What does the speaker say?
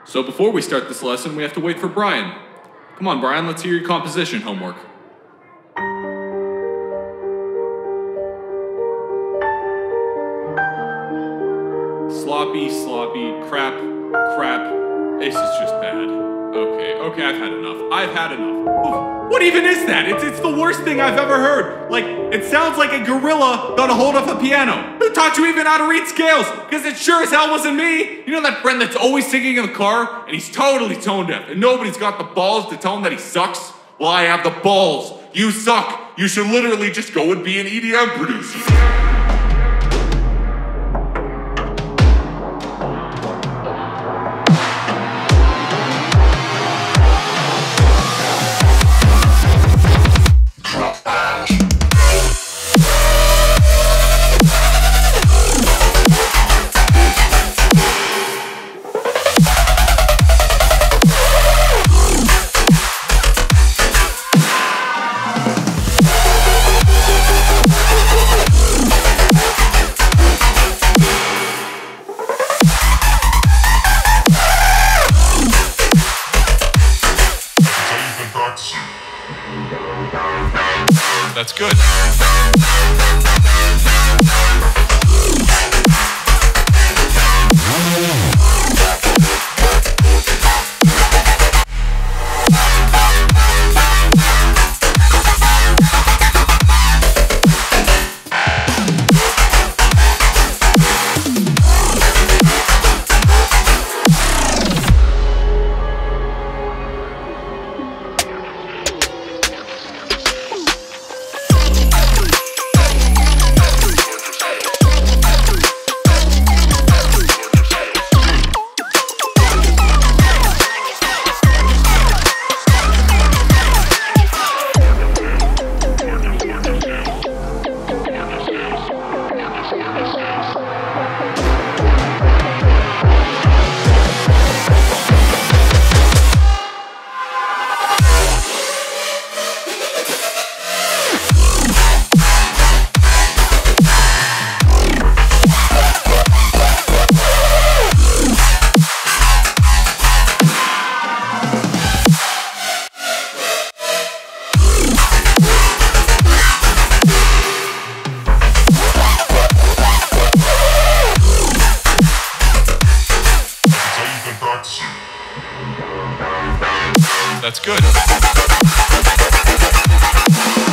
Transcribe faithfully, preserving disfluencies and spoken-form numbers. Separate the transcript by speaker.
Speaker 1: So before we start this lesson, we have to wait for Brian. Come on, Brian, let's hear your composition homework. Sloppy, sloppy, crap, crap. This is just bad. Okay, okay, I've had enough. I've had enough. Oh, what even is that? It's, it's the worst thing I've ever heard. Like, it sounds like a gorilla got a hold of a piano. Who taught you even how to read scales? Because it sure as hell wasn't me. You know that friend that's always singing in the car? And he's totally tone deaf. And nobody's got the balls to tell him that he sucks? Well, I have the balls. You suck. You should literally just go and be an E D M producer. That's good. That's good.